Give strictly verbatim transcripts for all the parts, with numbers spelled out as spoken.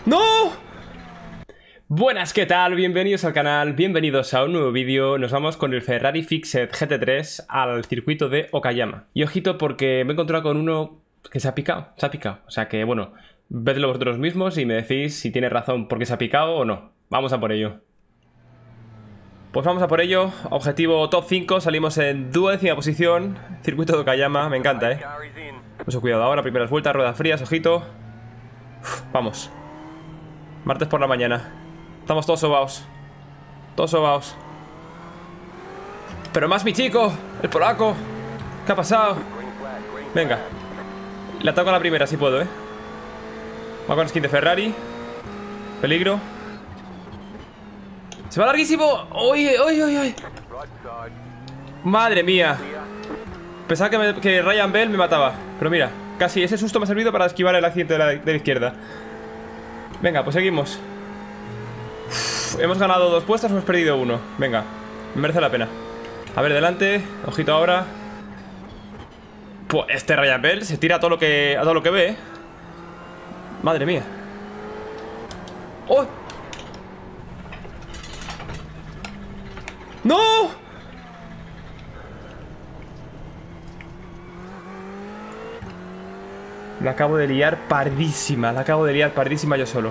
¡No! Buenas, ¿qué tal? Bienvenidos al canal, bienvenidos a un nuevo vídeo. Nos vamos con el Ferrari Fixed G T tres al circuito de Okayama. Y ojito porque me he encontrado con uno que se ha picado, se ha picado. O sea que, bueno, vedlo vosotros mismos y me decís si tiene razón porque se ha picado o no. Vamos a por ello. Pues vamos a por ello. Objetivo top cinco, salimos en duodécima posición. Circuito de Okayama, me encanta, eh. Mucho cuidado ahora, primeras vueltas, ruedas frías, ojito. Uf, vamos. Martes por la mañana. Estamos todos sobaos. Todos sobaos. Pero más mi chico, el polaco. ¿Qué ha pasado? Venga. Le ataco a la primera si puedo, eh. Va con skin de Ferrari. Peligro. ¡Se va larguísimo! ¡Uy, uy, uy, uy! ¡Madre mía! Pensaba que, me, que Ryan Bell me mataba. Pero mira, casi ese susto me ha servido para esquivar el accidente de la, de la izquierda. Venga, pues seguimos. Uf, hemos ganado dos puestos, hemos perdido uno. Venga, me merece la pena. A ver, delante, ojito ahora. Pues este Ryan Bell se tira a todo lo que, a todo lo que ve, ¿eh? Madre mía. ¡Oh! ¡No! La acabo de liar pardísima. La acabo de liar pardísima yo solo.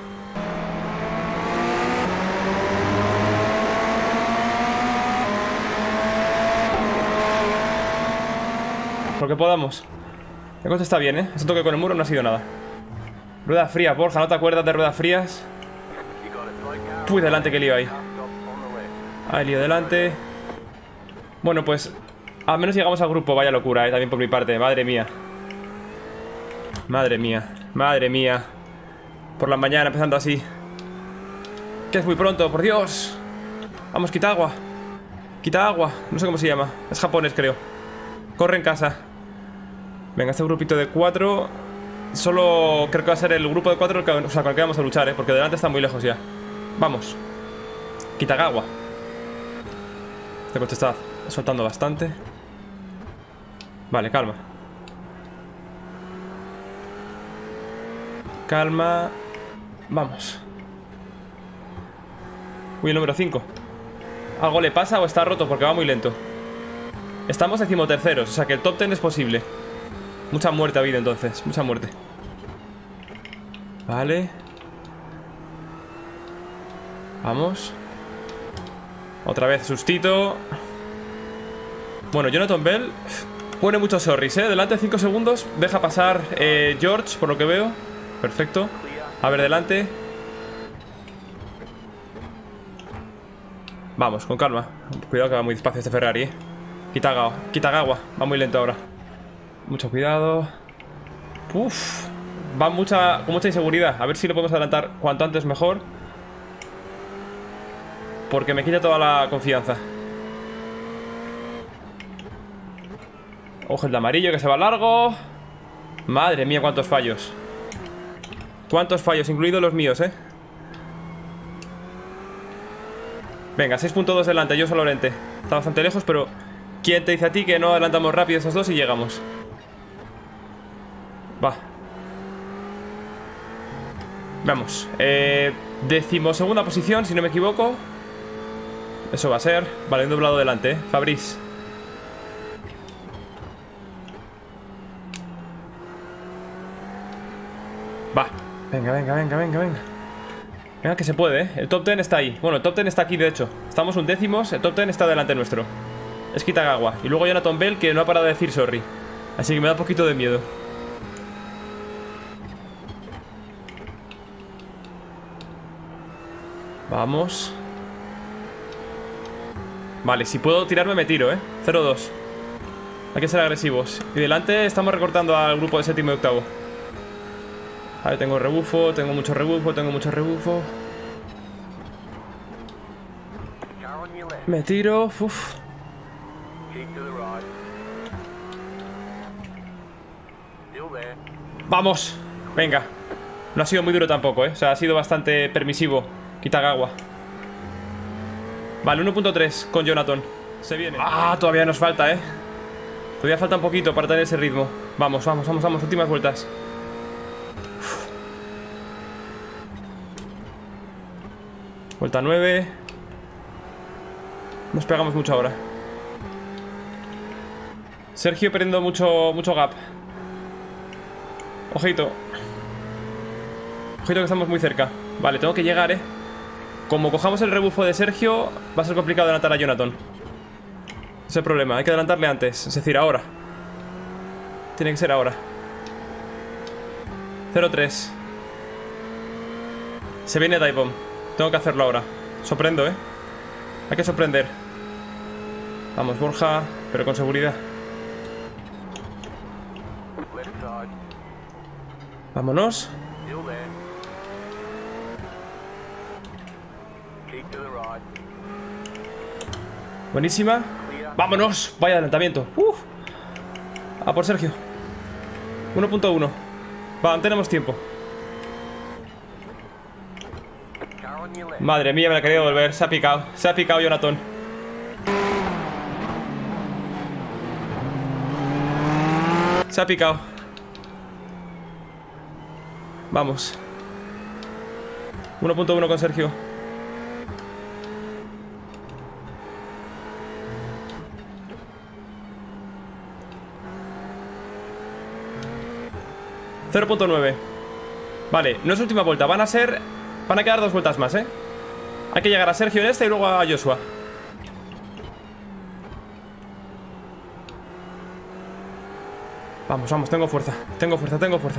Lo que podamos. La cosa está bien, ¿eh? Ese toque con el muro no ha sido nada. Rueda fría, Borja, ¿no te acuerdas de ruedas frías? Uy, delante, que lío ahí. Ahí lío delante. Bueno, pues al menos llegamos al grupo, vaya locura, ¿eh? También por mi parte, madre mía. Madre mía, madre mía. Por la mañana empezando así. Que es muy pronto, por Dios. Vamos, quita agua. Quita agua, no sé cómo se llama. Es japonés, creo. Corre en casa. Venga, este grupito de cuatro. Solo creo que va a ser el grupo de cuatro, o sea, con el que vamos a luchar, ¿eh? Porque delante está muy lejos ya. Vamos. Kitagawa. Este coche está soltando bastante. Vale, calma. Calma. Vamos. Uy, el número cinco. ¿Algo le pasa o está roto? Porque va muy lento. Estamos decimoterceros, o sea que el top ten es posible. Mucha muerte ha habido entonces, mucha muerte. Vale. Vamos. Otra vez sustito. Bueno, Jonathan Bell pone muchos sorries, ¿eh? Delante cinco segundos. Deja pasar eh, George, por lo que veo. Perfecto. A ver, delante. Vamos, con calma. Cuidado que va muy despacio este Ferrari, ¿eh? Kitagawa, Kitagawa. Va muy lento ahora. Mucho cuidado. Uf. Va mucha, con mucha inseguridad. A ver si lo podemos adelantar cuanto antes mejor. Porque me quita toda la confianza. Ojo el de amarillo que se va largo. Madre mía, cuántos fallos. Cuántos fallos, incluidos los míos, eh. Venga, seis punto dos delante, yo solo Lorente. Está bastante lejos, pero ¿quién te dice a ti que no adelantamos rápido esos dos y llegamos? Va. Vamos, eh, decimosegunda posición, si no me equivoco. Eso va a ser. Vale, un doblado delante, eh. Fabriz. Va. Venga, venga, venga, venga, venga. Venga, que se puede, ¿eh? El top ten está ahí. Bueno, el top ten está aquí, de hecho. Estamos un décimos, el top ten está delante nuestro. Es Kitagawa. Y luego Jonathan Bell, que no ha parado de decir sorry. Así que me da un poquito de miedo. Vamos. Vale, si puedo tirarme me tiro, ¿eh? cero dos. Hay que ser agresivos. Y delante estamos recortando al grupo de séptimo y octavo. A ver, tengo rebufo, tengo mucho rebufo, tengo mucho rebufo. Me tiro, uff. Vamos, venga. No ha sido muy duro tampoco, eh. O sea, ha sido bastante permisivo Kitagawa. Vale, uno punto tres con Jonathan. Se viene. Ah, todavía nos falta, eh. Todavía falta un poquito para tener ese ritmo. Vamos, vamos, vamos, vamos, últimas vueltas. Vuelta nueve. Nos pegamos mucho ahora. Sergio perdiendo mucho, mucho gap. Ojito. Ojito que estamos muy cerca. Vale, tengo que llegar, eh. Como cojamos el rebufo de Sergio, va a ser complicado adelantar a Jonathan. Ese es el problema, hay que adelantarle antes. Es decir, ahora. Tiene que ser ahora. cero tres. Se viene dive bomb. Tengo que hacerlo ahora. Sorprendo, eh. Hay que sorprender. Vamos, Borja, pero con seguridad. Vámonos. Buenísima. Vámonos. Vaya adelantamiento. Uf. A por Sergio. uno punto uno. Va, tenemos tiempo. Madre mía, me la he querido volver. Se ha picado. Se ha picado Jonathan. Se ha picado. Vamos. uno punto uno con Sergio. cero punto nueve. Vale, no es última vuelta. Van a ser... Van a quedar dos vueltas más, ¿eh? Hay que llegar a Sergio en esta y luego a Joshua. Vamos, vamos, tengo fuerza. Tengo fuerza, tengo fuerza.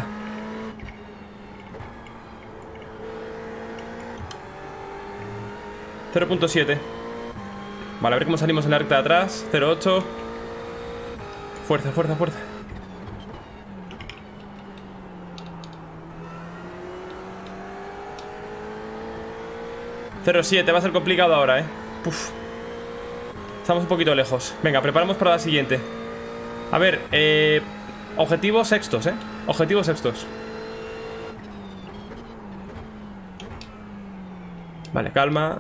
cero punto siete. Vale, a ver cómo salimos en la recta de atrás. cero punto ocho. Fuerza, fuerza, fuerza. cero punto siete, va a ser complicado ahora, eh. Uf. Estamos un poquito lejos. Venga, preparamos para la siguiente. A ver, eh... objetivos sextos, eh. Objetivos sextos. Vale, calma.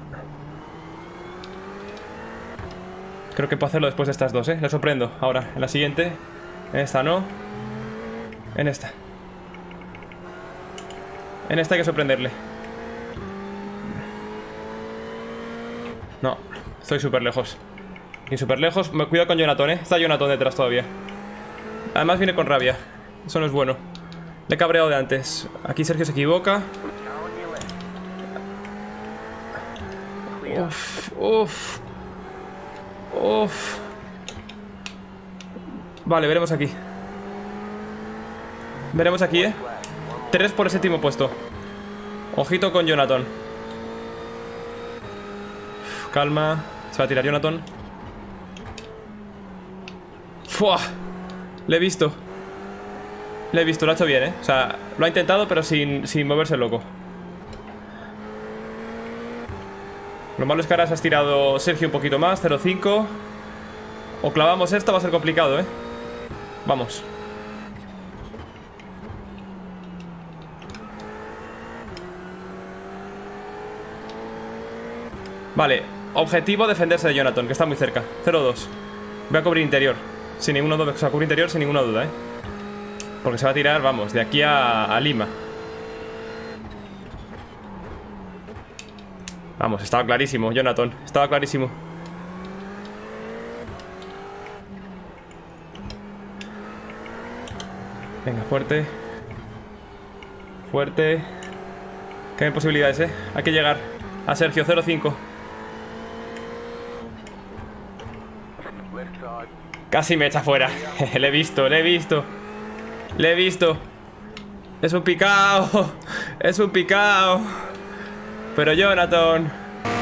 Creo que puedo hacerlo después de estas dos, eh. Le sorprendo. Ahora, en la siguiente. En esta no. En esta. En esta hay que sorprenderle. No, estoy súper lejos. Y súper lejos. Me cuido con Jonathan, eh. Está Jonathan detrás todavía. Además viene con rabia. Eso no es bueno. Le he cabreado de antes. Aquí Sergio se equivoca. Uf, uf. Uf. Vale, veremos aquí. Veremos aquí, eh. Tres por el séptimo puesto. Ojito con Jonathan. Calma. Se va a tirar Jonathan. ¡Fua! Le he visto. Le he visto, lo ha hecho bien, ¿eh? O sea, lo ha intentado, pero sin, sin moverse loco. Lo malo es que ahora se ha estirado Sergio un poquito más. cero cinco. O clavamos esto, va a ser complicado, ¿eh? Vamos. Vale. Objetivo defenderse de Jonathan, que está muy cerca. cero dos. Voy a cubrir interior. Sin ninguna duda. O sea, cubrir interior sin ninguna duda, ¿eh? Porque se va a tirar, vamos, de aquí a, a Lima. Vamos, estaba clarísimo, Jonathan. Estaba clarísimo. Venga, fuerte. Fuerte. Que hay posibilidades, ¿eh? Hay que llegar a Sergio, cero cinco. Casi me echa fuera. Le he visto, le he visto. Le he visto. Es un picao. Es un picao. Pero Jonathan.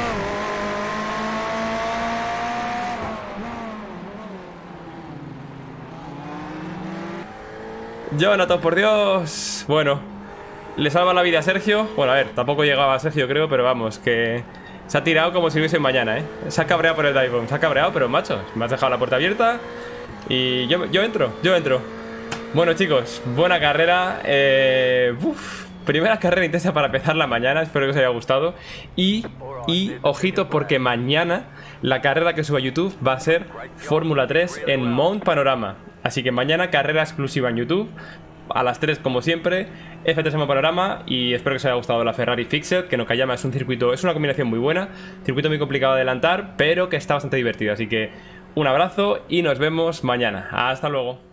Jonathan, por Dios. Bueno, le salva la vida a Sergio. Bueno, a ver, tampoco llegaba a Sergio, creo. Pero vamos, que se ha tirado como si hubiese mañana, ¿eh? Se ha cabreado por el dive bomb. Se ha cabreado, pero macho, me has dejado la puerta abierta. Y yo, yo entro, yo entro. Bueno, chicos, buena carrera. eh, uf, Primera carrera intensa para empezar la mañana. Espero que os haya gustado. Y, y, ojito, porque mañana la carrera que suba a YouTube va a ser Fórmula tres en Mount Panorama. Así que mañana carrera exclusiva en YouTube. a las tres como siempre, F tres M Panorama, y espero que os haya gustado la Ferrari Fixed, que en Okayama es un circuito, es una combinación muy buena, circuito muy complicado de adelantar, pero que está bastante divertido, así que un abrazo y nos vemos mañana. Hasta luego.